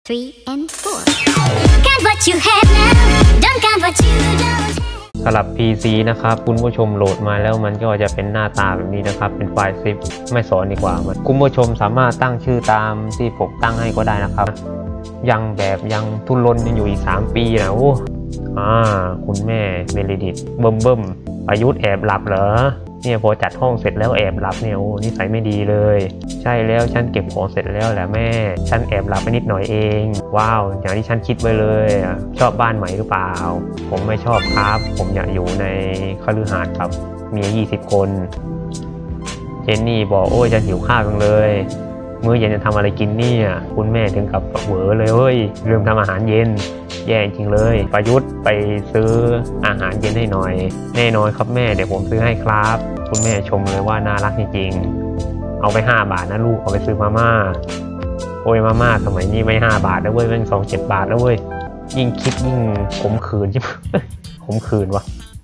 3 and 4 Got what you have now Don't got what you don't สำหรับ PC นะครับคุณผู้ชมโหลดมาแล้วมันก็จะเป็นหน้าตาแบบนี้นะครับเป็นไฟล์ซิปไม่สอนดีกว่าคุณผู้ชมสามารถตั้งชื่อตามที่ผมตั้งให้ก็ได้นะครับยังทุนรนยังอยู่อีก3 ปีนะโอ้คุณแม่เมลิดิตเบิ่มประยุทธ์แอบหลับเหรอเนี่ยพอจัดห้องเสร็จแล้วแอบหลับเนี่ยโอ้นิสัยไม่ดีเลยใช่แล้วฉันเก็บของเสร็จแล้วแหละแม่ฉันแอบหลับไปนิดหน่อยเองว้าวอย่างที่ฉันคิดไว้เลยชอบบ้านใหม่หรือเปล่าผมไม่ชอบครับผมอยากอยู่ในคฤหาสน์ครับมี20 คนเจนนี่บอกโอ้ยฉันหิวข้าวจังเลยมื้อเย็นจะทำอะไรกินเนี่ยคุณแม่ถึงกับเหวอเลยเฮ้ยลืมทำอาหารเย็นแย่จริงเลยประยุทธ์ไปซื้ออาหารเย็นให้หน่อยแน่นอนครับแม่เดี๋ยวผมซื้อให้ครับคุณแม่ชมเลยว่าน่ารักจริงๆเอาไป5 บาทนะลูกเอาไปซื้อมาม่าโอ้ยมาม่าสมัยนี้ไม่5 บาทแล้วเว้ยแม่ง7 บาทแล้วเว้ยยิ่งคิดยิ่งขมขื่นใช่ไหม ขมขื่นวะ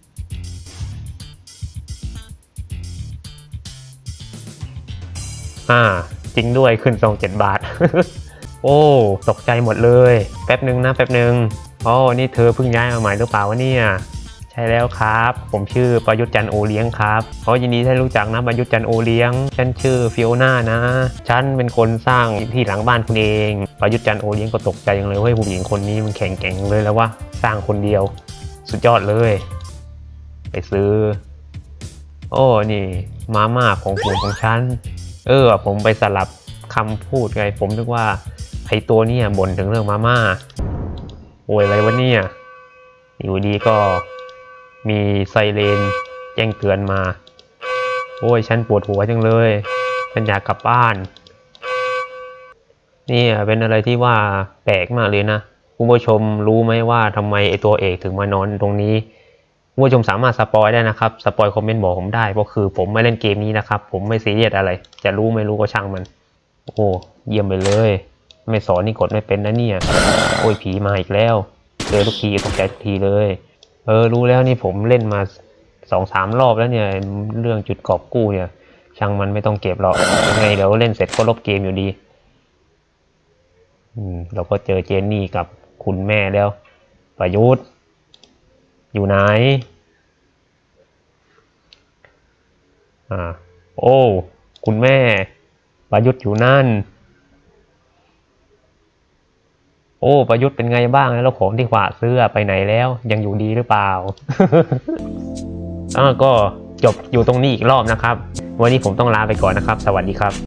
จริงด้วยขึ้น7 บาท โอ้ตกใจหมดเลยแป๊บนึงโอ้นี่เธอเพิ่งย้ายมาใหม่หรือเปล่าวะเนี่ยใช่แล้วครับผมชื่อประยุทธ์จันทร์โอเลี้ยงครับยินดีที่รู้จักนะประยุทธ์จันทร์โอเลี้ยงฉันชื่อฟิโอน่านะฉันเป็นคนสร้างที่หลังบ้านคุณเองประยุทธ์จันทร์โอเลี้ยงก็ตกใจอย่างเลยเฮ้ยผู้หญิงคนนี้มันแข็งแกร่งเลยแล้ววะสร้างคนเดียวสุดยอดเลยไปซื้อโอ้นี่มาม่าของฉันผมไปสลับคำพูดไงผมนึกว่าไอตัวนี้บ่นถึงเรื่องมาม่าโอ้ยอะไรวะเนี่ยอยู่ดีก็มีไซเรนแจ้งเตือนมาโอ้ยฉันปวดหัวจังเลยฉันอยากกลับบ้านนี่เป็นอะไรที่ว่าแปลกมากเลยนะคุณผู้ชมรู้ไหมว่าทำไมไอตัวเอกถึงมานอนตรงนี้คุณผู้ชมสามารถสปอยได้นะครับสปอยคอมเมนต์บอกผมได้เพราะคือผมไม่เล่นเกมนี้นะครับผมไม่ซีเรียสอะไรจะรู้ไม่รู้ก็ช่างมันโอ้เยี่ยมไปเลยไม่สอนนี่กดไม่เป็นนะเนี่ยโอ้ยผีมาอีกแล้วเจอทุกทีตกใจทุกทีเลยรู้แล้วนี่ผมเล่นมา2-3 รอบแล้วเนี่ยเรื่องจุดกอบกู้เนี่ยช่างมันไม่ต้องเก็บหรอกยังไงเดี๋ยวเล่นเสร็จก็ลบเกมอยู่ดีเราก็เจอเจนนี่กับคุณแม่แล้วประยุทธ์อยู่ไหนโอ้คุณแม่ประยุทธ์อยู่นั่นโอ้ประยุทธ์เป็นไงบ้างแล้วของที่ฝากซื้อไปไหนแล้วยังอยู่ดีหรือเปล่า ก็จบอยู่ตรงนี้อีกรอบนะครับวันนี้ผมต้องลาไปก่อนนะครับสวัสดีครับ